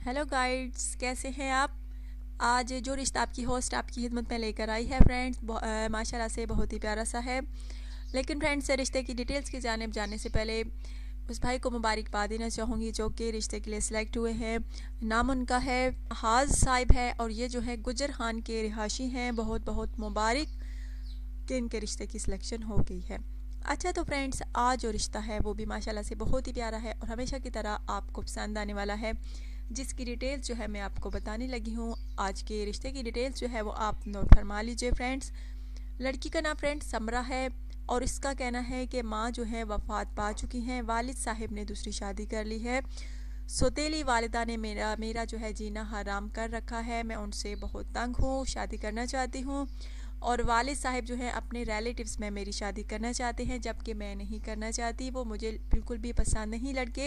Hello guides, कैसे हैं आप। आज जो रिश्ता आपकी होस्ट आपकी खिदमत में लेकर आई है फ्रेंड्स, माशाल्लाह से बहुत ही प्यारा सा है। लेकिन फ्रेंड्स, रिश्ते की डिटेल्स की जानिब जाने से पहले उस भाई को मुबारकबाद देना चाहूँगी जो कि रिश्ते के लिए सिलेक्ट हुए हैं। नाम उनका है हाज साहिब है और ये जो है गुजर खान के रिहाशी हैं। बहुत बहुत मुबारक कि इनके रिश्ते की सिलेक्शन हो गई है। अच्छा तो फ्रेंड्स, आज जो रिश्ता है वो भी माशाल्लाह से बहुत ही प्यारा है और हमेशा की तरह आपको पसंद आने वाला है, जिसकी डिटेल्स जो है मैं आपको बताने लगी हूँ। आज के रिश्ते की डिटेल्स जो है वो आप नोट फरमा लीजिए फ्रेंड्स। लड़की का नाम फ्रेंड्स समरा है और इसका कहना है कि माँ जो है वफात पा चुकी हैं। वालिद साहिब ने दूसरी शादी कर ली है। सौतेली वालिदा ने मेरा जो है जीना हराम कर रखा है। मैं उनसे बहुत तंग हूँ, शादी करना चाहती हूँ। और वालिद साहिब जो है अपने रिलेटिव्स में मेरी शादी करना चाहते हैं, जबकि मैं नहीं करना चाहती। वो मुझे बिल्कुल भी पसंद नहीं लड़के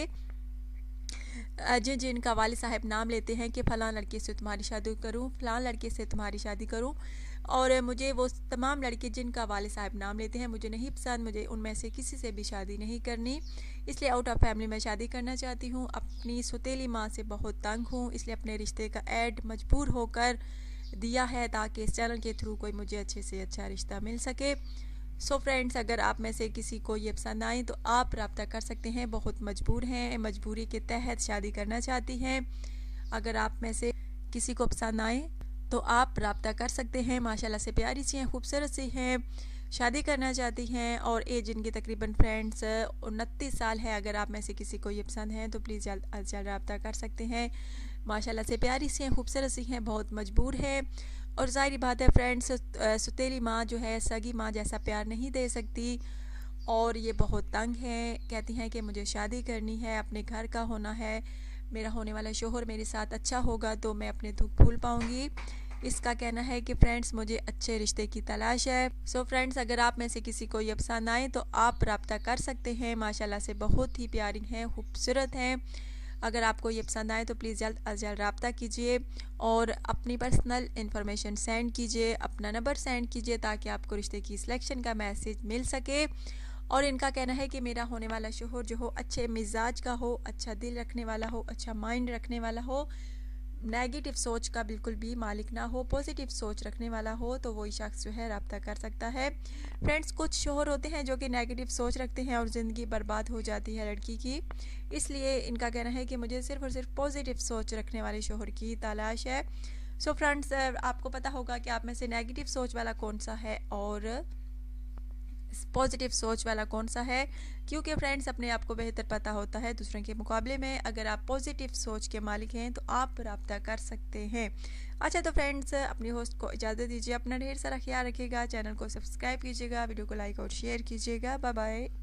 जिनका वालिद साहब नाम लेते हैं कि फ़लाँ लड़के से तुम्हारी शादी करूं, फ़लाँ लड़के से तुम्हारी शादी करूं। और मुझे वो तमाम लड़के जिनका वालिद साहब नाम लेते हैं मुझे नहीं पसंद। मुझे उनमें से किसी से भी शादी नहीं करनी, इसलिए आउट ऑफ फैमिली में शादी करना चाहती हूँ। अपनी सौतेली माँ से बहुत तंग हूँ, इसलिए अपने रिश्ते का ऐड मजबूर होकर दिया है ताकि इस चैनल के थ्रू कोई मुझे अच्छे से अच्छा रिश्ता मिल सके। सो फ्रेंड्स, अगर आप में से किसी को ये पसंद आए तो आप रब्ता कर सकते हैं। बहुत मजबूर हैं, मजबूरी के तहत शादी करना चाहती हैं। अगर आप में से किसी को पसंद आए तो आप रब्ता कर सकते हैं। माशाल्लाह से प्यारी सी हैं, खूबसूरत सी हैं, शादी करना चाहती हैं और एज इनकी तकरीबन फ्रेंड्स 29 साल है। अगर आप में से किसी को ये पसंद है तो प्लीज़ जल्द अज जल्द रब्ता कर सकते हैं। माशाल्लाह से प्यारी सी हैं, खूबसूरत सी हैं, बहुत मजबूर है। और ज़ाहिर बात है फ्रेंड्स, सौतेली माँ जो है सगी माँ जैसा प्यार नहीं दे सकती और ये बहुत तंग हैं। कहती हैं कि मुझे शादी करनी है, अपने घर का होना है, मेरा होने वाला शोहर मेरे साथ अच्छा होगा तो मैं अपने दुख भूल पाऊँगी। इसका कहना है कि फ्रेंड्स मुझे अच्छे रिश्ते की तलाश है। सो फ्रेंड्स, अगर आप में से किसी को ये पसंद आए तो आप रब्ता कर सकते हैं। माशाल्लाह से बहुत ही प्यारी हैं, खूबसूरत हैं। अगर आपको ये पसंद आए तो प्लीज़ जल्द अज जल्द रब्ता कीजिए और अपनी पर्सनल इन्फॉर्मेशन सेंड कीजिए, अपना नंबर सेंड कीजिए ताकि आपको रिश्ते की सिलेक्शन का मैसेज मिल सके। और इनका कहना है कि मेरा होने वाला शोहर जो हो अच्छे मिजाज का हो, अच्छा दिल रखने वाला हो, अच्छा माइंड रखने वाला हो, नेगेटिव सोच का बिल्कुल भी मालिक ना हो, पॉजिटिव सोच रखने वाला हो, तो वही शख्स जो है रब्ता कर सकता है। फ्रेंड्स, कुछ शोहर होते हैं जो कि नेगेटिव सोच रखते हैं और ज़िंदगी बर्बाद हो जाती है लड़की की। इसलिए इनका कहना है कि मुझे सिर्फ और सिर्फ पॉजिटिव सोच रखने वाले शोहर की तलाश है। सो फ्रेंड्स, आपको पता होगा कि आप में से नेगेटिव सोच वाला कौन सा है और पॉजिटिव सोच वाला कौन सा है, क्योंकि फ्रेंड्स अपने आप को बेहतर पता होता है दूसरों के मुकाबले में। अगर आप पॉजिटिव सोच के मालिक हैं तो आप रब्ता कर सकते हैं। अच्छा तो फ्रेंड्स, अपनी होस्ट को इजाज़त दीजिए, अपना ढेर सारा ख्याल रखिएगा, चैनल को सब्सक्राइब कीजिएगा, वीडियो को लाइक और शेयर कीजिएगा। Bye bye.